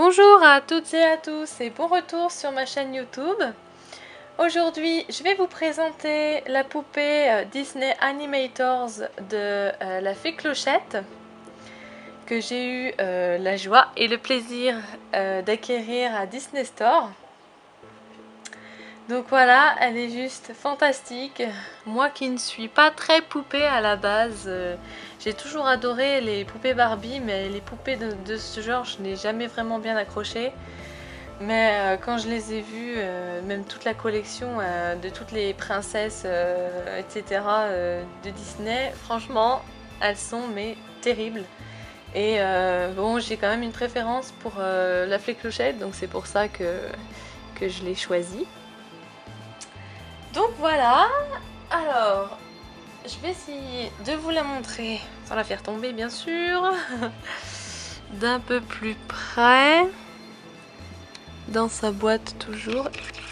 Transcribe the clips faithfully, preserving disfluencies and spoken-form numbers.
Bonjour à toutes et à tous et bon retour sur ma chaîne YouTube. Aujourd'hui, je vais vous présenter la poupée Disney Animators de euh, la Fée Clochette que j'ai eu euh, la joie et le plaisir euh, d'acquérir à Disney Store. Donc voilà, elle est juste fantastique. Moi qui ne suis pas très poupée à la base, euh, j'ai toujours adoré les poupées Barbie, mais les poupées de, de ce genre, je n'ai jamais vraiment bien accroché. Mais euh, quand je les ai vues, euh, même toute la collection euh, de toutes les princesses, euh, et cetera euh, de Disney, franchement, elles sont mais terribles. Et euh, bon, j'ai quand même une préférence pour euh, la Fée Clochette, donc c'est pour ça que, que je l'ai choisie. Donc voilà, alors je vais essayer de vous la montrer sans la faire tomber bien sûr, d'un peu plus près, dans sa boîte toujours,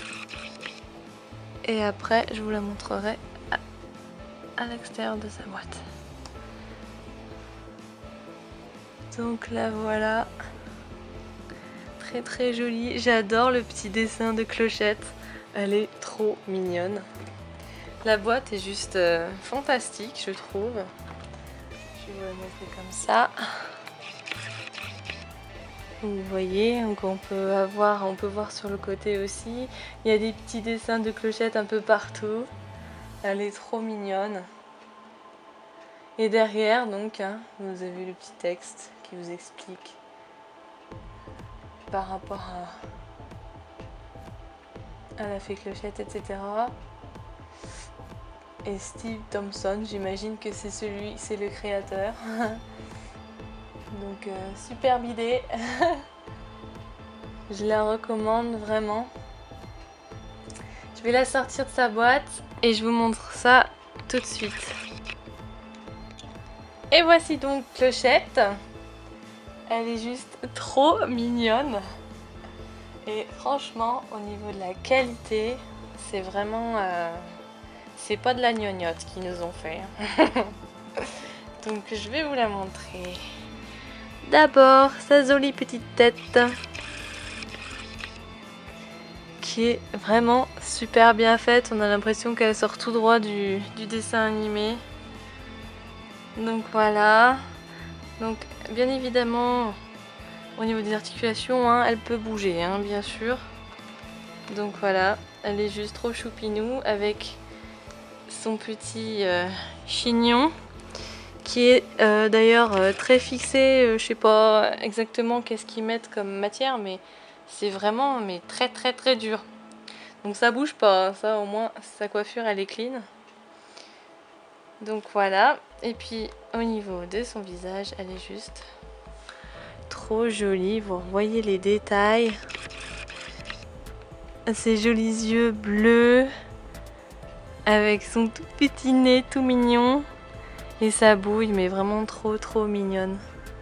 et après je vous la montrerai à, à l'extérieur de sa boîte. Donc la voilà, très très jolie, j'adore le petit dessin de Clochette. Elle est trop mignonne. La boîte est juste euh, fantastique, je trouve. Je vais vous la montrer comme ça. Vous voyez, donc on peut avoir, on peut voir sur le côté aussi. Il y a des petits dessins de Clochette un peu partout. Elle est trop mignonne. Et derrière, donc, hein, vous avez le petit texte qui vous explique par rapport à à la Fée Clochette, et cetera. Et Steve Thompson, j'imagine que c'est celui, c'est le créateur. Donc euh, superbe idée. Je la recommande vraiment. Je vais la sortir de sa boîte et je vous montre ça tout de suite. Et voici donc Clochette. Elle est juste trop mignonne. Et franchement, au niveau de la qualité, c'est vraiment... Euh, c'est pas de la gnognotte qu'ils nous ont fait. Donc je vais vous la montrer. D'abord, sa jolie petite tête. Qui est vraiment super bien faite. On a l'impression qu'elle sort tout droit du, du dessin animé. Donc voilà. Donc bien évidemment... Au niveau des articulations, hein, elle peut bouger, hein, bien sûr. Donc voilà, elle est juste trop choupinou avec son petit euh, chignon qui est euh, d'ailleurs euh, très fixé. Euh, je sais pas exactement qu'est-ce qu'ils mettent comme matière, mais c'est vraiment mais très très très dur. Donc ça bouge pas, ça au moins sa coiffure elle est clean. Donc voilà, et puis au niveau de son visage, elle est juste... trop jolie, vous voyez les détails, ses jolis yeux bleus avec son tout petit nez tout mignon et sa bouille mais vraiment trop trop mignonne.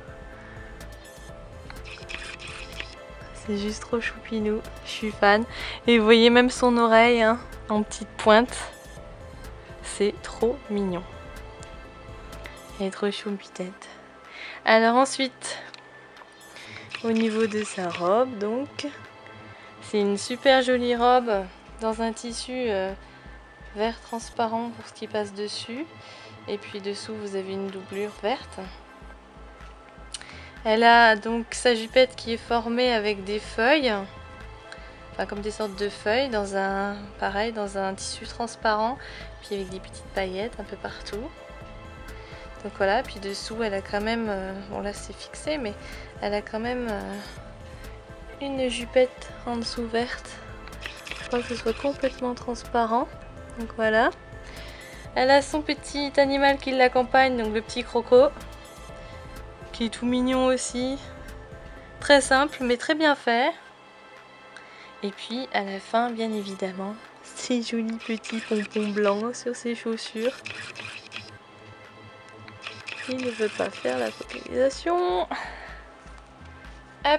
C'est juste trop choupinou, je suis fan. Et vous voyez même son oreille hein, en petite pointe, c'est trop mignon. Elle est trop choupitette. Alors ensuite, au niveau de sa robe, donc, c'est une super jolie robe dans un tissu euh, vert transparent pour ce qui passe dessus. Et puis dessous, vous avez une doublure verte. Elle a donc sa jupette qui est formée avec des feuilles, enfin comme des sortes de feuilles, dans un pareil, dans un tissu transparent, puis avec des petites paillettes un peu partout. Donc voilà, puis dessous, elle a quand même, euh, bon là c'est fixé, mais elle a quand même euh, une jupette en dessous verte. Je crois que ce soit complètement transparent. Donc voilà. Elle a son petit animal qui l'accompagne, donc le petit croco, qui est tout mignon aussi. Très simple, mais très bien fait. Et puis à la fin, bien évidemment, ces jolis petits pompons blancs sur ses chaussures. Il ne veut pas faire la focalisation. Hop.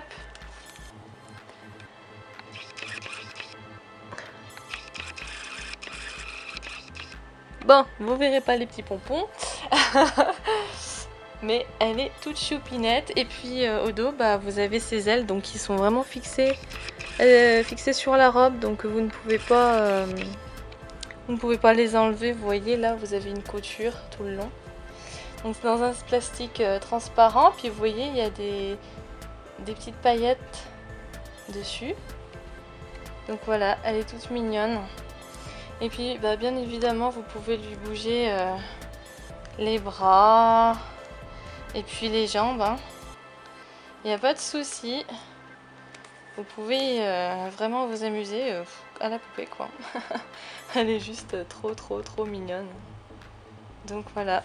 Bon, vous verrez pas les petits pompons. mais elle est toute choupinette. Et puis euh, au dos, bah, vous avez ses ailes donc qui sont vraiment fixées, euh, fixées sur la robe, donc vous ne pouvez pas, euh, vous ne pouvez pas les enlever. Vous voyez là, vous avez une couture tout le long. Donc c'est dans un plastique euh, transparent. Puis vous voyez, il y a des, des petites paillettes dessus. Donc voilà, elle est toute mignonne. Et puis bah, bien évidemment, vous pouvez lui bouger euh, les bras et puis les jambes, hein. Il n'y a pas de souci. Vous pouvez euh, vraiment vous amuser euh, à la poupée quoi. Elle est juste trop trop trop mignonne. Donc voilà.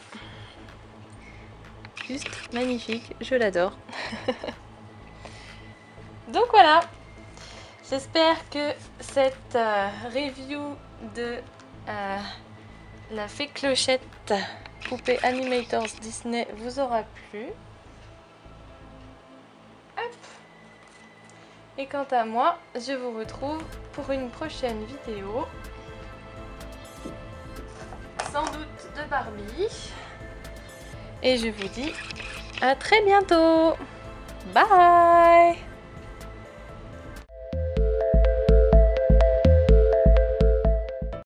Juste magnifique, je l'adore. Donc voilà. J'espère que cette euh, review de euh, la Fée Clochette poupée Animators Disney vous aura plu. Hop. Et quant à moi, je vous retrouve pour une prochaine vidéo, sans doute de Barbie. Et je vous dis à très bientôt. Bye!